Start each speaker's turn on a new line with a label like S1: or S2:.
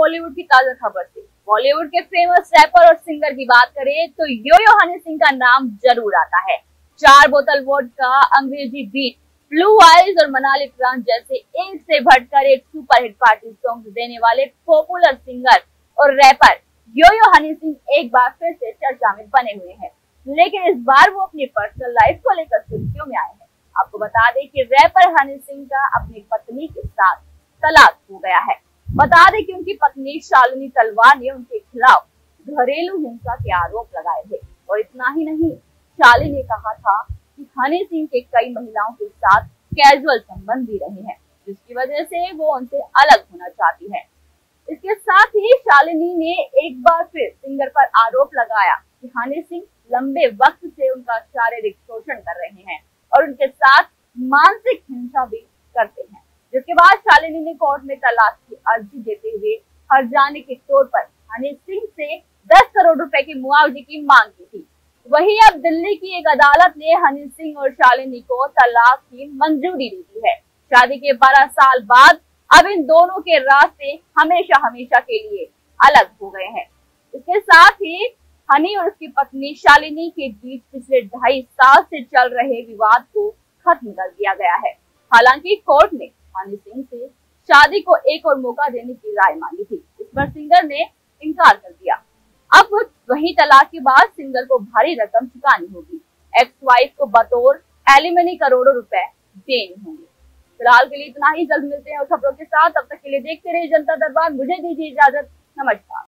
S1: बॉलीवुड की ताजा खबर से। बॉलीवुड के फेमस रैपर और सिंगर की बात करें तो यो हनी सिंह का नाम जरूर आता है। 4 बोतल वोडका, अंग्रेजी बीट, ब्लू आइज और मनाली ट्रांस जैसे एक से बढ़कर एक सुपरहिट पार्टी सॉन्ग देने वाले पॉपुलर सिंगर और रैपर यो हनी सिंह एक बार फिर से चर्चा में बने हुए हैं, लेकिन इस बार वो अपनी पर्सनल लाइफ को लेकर सुर्खियों में आए हैं। आपको बता दें कि रैपर हनी सिंह का अपनी पत्नी के साथ तलाक हो गया है। बता दें कि उनकी पत्नी शालिनी तलवार ने उनके खिलाफ घरेलू हिंसा के आरोप लगाए थे और इतना ही नहीं, शालिनी ने कहा था कि हनी सिंह के कई महिलाओं के साथ कैजुअल संबंध भी रहे हैं, जिसकी वजह से वो उनसे अलग होना चाहती है। इसके साथ ही शालिनी ने एक बार फिर सिंगर पर आरोप लगाया कि हनी सिंह लंबे वक्त से उनका शारीरिक शोषण कर रहे हैं और उनके साथ मानसिक हिंसा भी करते हैं। जिसके बाद शालिनी ने कोर्ट में तलाक की अर्जी देते हुए हर्जाने के तौर पर हनी सिंह से 10 करोड़ रुपए के मुआवजे की मांग की थी। वहीं अब दिल्ली की एक अदालत ने हनी सिंह और शालिनी को तलाक की मंजूरी दे दी है। शादी के 12 साल बाद अब इन दोनों के रास्ते हमेशा हमेशा के लिए अलग हो गए हैं। इसके साथ ही हनी और उसकी पत्नी शालिनी के बीच पिछले 2.5 साल से चल रहे विवाद को खत्म कर दिया गया है। हालांकि कोर्ट ने हनी सिंह से शादी को एक और मौका देने की राय मांगी थी। इस पर सिंगर ने इनकार कर दिया। अब वही तलाक के बाद सिंगर को भारी रकम चुकानी होगी। एक्स वाइफ को बतौर एलिमनी करोड़ों रुपए देने होंगे। फिलहाल के लिए इतना ही। जल्द मिलते हैं और खबरों के साथ। तब तक के लिए देखते रहिए जनता दरबार। मुझे दीजिए इजाजत। नमस्कार।